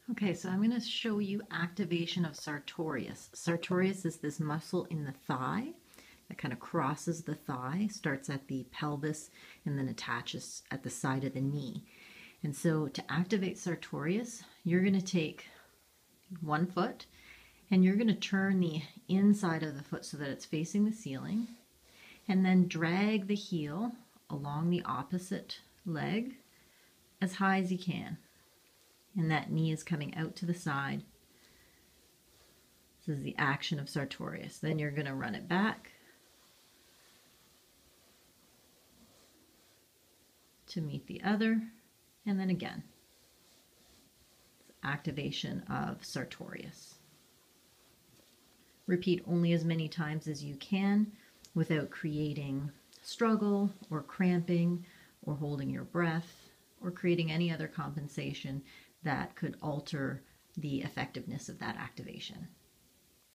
Okay, so I'm going to show you activation of Sartorius. Sartorius is this muscle in the thigh that kind of crosses the thigh, starts at the pelvis, and then attaches at the side of the knee. And so to activate Sartorius, you're going to take one foot and you're going to turn the inside of the foot so that it's facing the ceiling, and then drag the heel along the opposite leg as high as you can. And that knee is coming out to the side. This is the action of Sartorius. Then you're going to run it back to meet the other, and then again. It's activation of Sartorius. Repeat only as many times as you can without creating struggle or cramping or holding your breath or creating any other compensation that could alter the effectiveness of that activation.